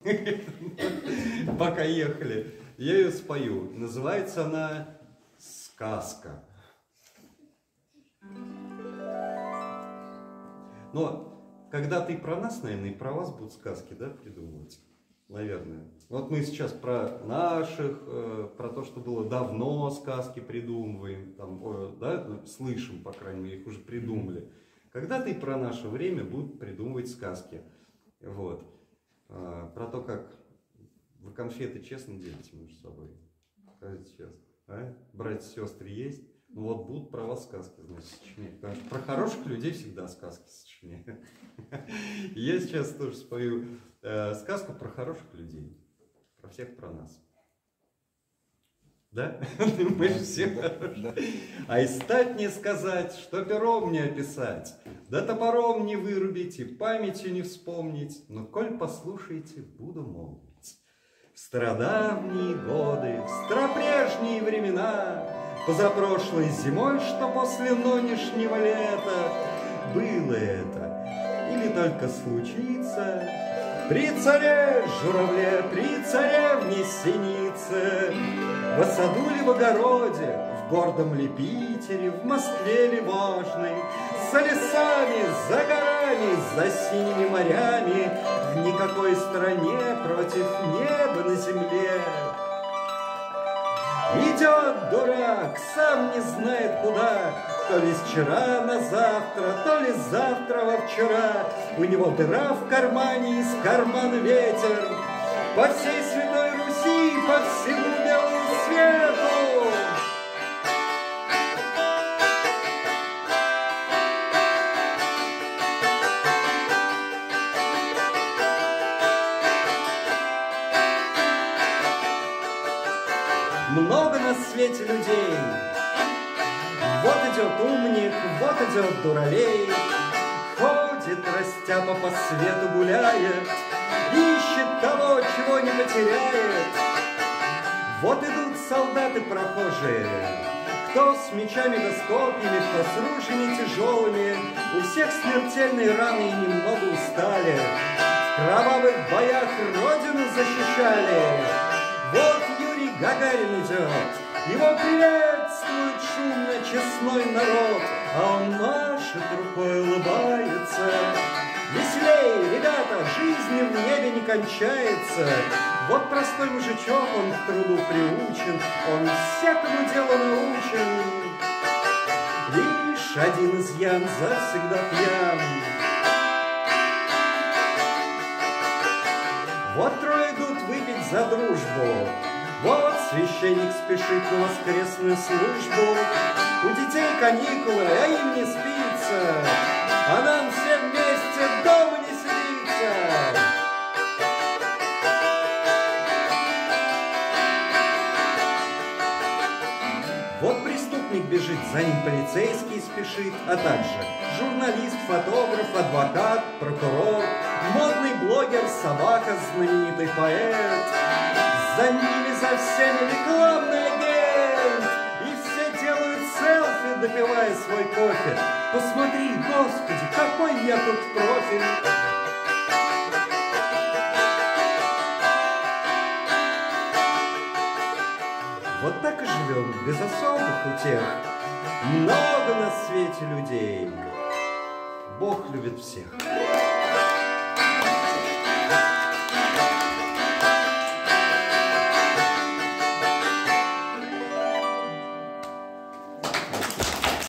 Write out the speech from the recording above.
Пока ехали. Я ее спою. Называется она «Сказка». Но когда-то и про нас, наверное, и про вас будут сказки, да, придумывать. Наверное. Вот мы сейчас про наших, про то, что было давно, сказки придумываем, там, да, слышим, по крайней мере, их уже придумали. Когда-то и про наше время будут придумывать сказки. Вот. Про то, как вы конфеты честно делите между собой. Скажите честно. А? Братья и сестры есть? Ну вот будут про вас сказки, значит, сочинять. Потому что про хороших людей всегда сказки сочиняют. Я сейчас тоже спою сказку про хороших людей. Про всех, про нас. Да? Мы же все хорошие. А и стать не сказать, что пером не описать, да топором не вырубить и памятью не вспомнить, но коль послушаете, буду молвить. В стародавние годы, в старопрежние времена, позапрошлой зимой, что после нынешнего лета, было это, или только случится, при царе журавле, при царевне синице, в саду ли в огороде, в гордом ли Питере, в Москве ли важной, за лесами, за горами, за синими морями, в никакой стране против неба на земле. Идет дурак, сам не знает куда, то ли с вчера на завтра, то ли с завтра во вчера. У него дыра в кармане, из кармана ветер. По всей Святой Руси, по всему белому свету. Много на свете людей. Вот идет умник, вот идет дуралей. Ходит растяпа по свету гуляет, ищет того, чего не потеряет. Вот идут солдаты прохожие, кто с мечами да с копьями, кто с ружьями тяжелыми. У всех смертельные раны и немного устали. В кровавых боях родину защищали. Вот Юрий Гагарин идет, его приветствует шумно честной народ, а он машет рукой, улыбается. Веселей, ребята, жизнь в небе не кончается. Вот простой мужичок, он к труду приучен, он всякому делу научен. Лишь один изъян, завсегда пьян. Вот трое идут выпить за дружбу. Вот священник спешит на воскресную службу. У детей каникулы, а им не спится, а нам всем вместе дома не сидится. Вот преступник бежит, за ним полицейский спешит, а также журналист, фотограф, адвокат, прокурор, модный блогер, собака, знаменитый поэт. За ними, за всеми рекламный агент. И все делают селфи, допивая свой кофе. Посмотри, Господи, какой я тут профиль. Вот так и живем, без особых утех. Много на свете людей. Бог любит всех.